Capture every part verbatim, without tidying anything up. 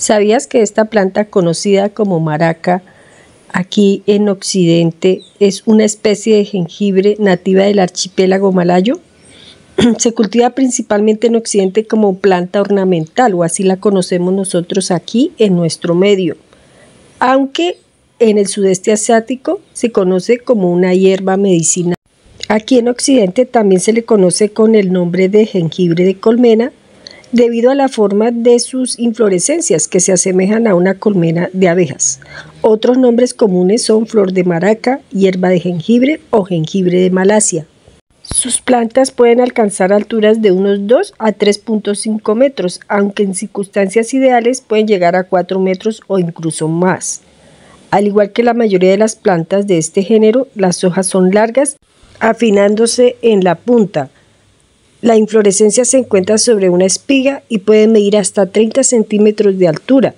¿Sabías que esta planta conocida como maraca aquí en Occidente es una especie de jengibre nativa del archipiélago malayo? Se cultiva principalmente en Occidente como planta ornamental, o así la conocemos nosotros aquí en nuestro medio, aunque en el sudeste asiático se conoce como una hierba medicinal. Aquí en Occidente también se le conoce con el nombre de jengibre de colmena, debido a la forma de sus inflorescencias que se asemejan a una colmena de abejas. Otros nombres comunes son flor de maraca, hierba de jengibre o jengibre de Malasia. Sus plantas pueden alcanzar alturas de unos dos a tres punto cinco metros, aunque en circunstancias ideales pueden llegar a cuatro metros o incluso más. Al igual que la mayoría de las plantas de este género, las hojas son largas, afinándose en la punta. La inflorescencia se encuentra sobre una espiga y puede medir hasta treinta centímetros de altura.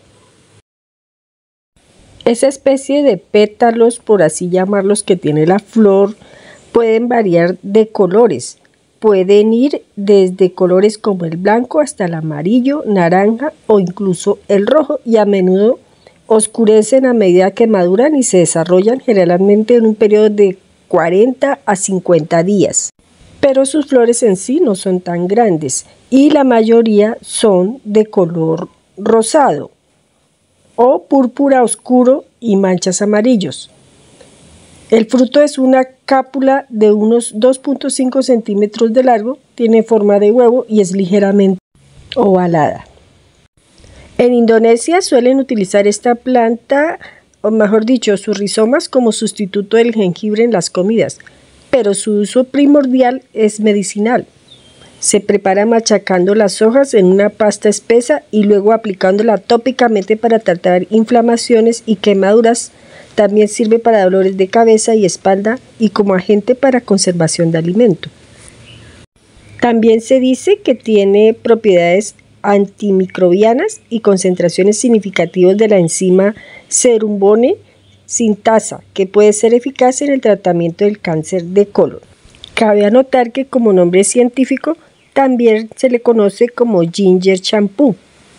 Esa especie de pétalos, por así llamarlos, que tiene la flor, pueden variar de colores. Pueden ir desde colores como el blanco hasta el amarillo, naranja o incluso el rojo, y a menudo oscurecen a medida que maduran y se desarrollan, generalmente en un periodo de cuarenta a cincuenta días. Pero sus flores en sí no son tan grandes y la mayoría son de color rosado o púrpura oscuro y manchas amarillos. El fruto es una cápsula de unos dos punto cinco centímetros de largo, tiene forma de huevo y es ligeramente ovalada. En Indonesia suelen utilizar esta planta, o mejor dicho, sus rizomas, como sustituto del jengibre en las comidas, pero su uso primordial es medicinal. Se prepara machacando las hojas en una pasta espesa y luego aplicándola tópicamente para tratar inflamaciones y quemaduras. También sirve para dolores de cabeza y espalda y como agente para conservación de alimento. También se dice que tiene propiedades antimicrobianas y concentraciones significativas de la enzima cerumbone sintasa, que puede ser eficaz en el tratamiento del cáncer de colon. Cabe anotar que como nombre científico también se le conoce como ginger champú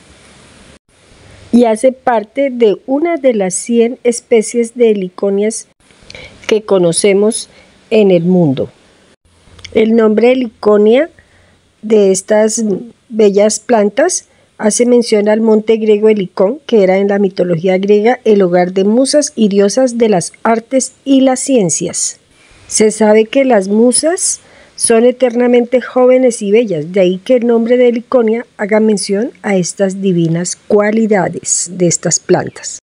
y hace parte de una de las cien especies de heliconias que conocemos en el mundo. El nombre heliconia de estas bellas plantas hace mención al monte griego Helicón, que era en la mitología griega el hogar de musas y diosas de las artes y las ciencias. Se sabe que las musas son eternamente jóvenes y bellas, de ahí que el nombre de Heliconia haga mención a estas divinas cualidades de estas plantas.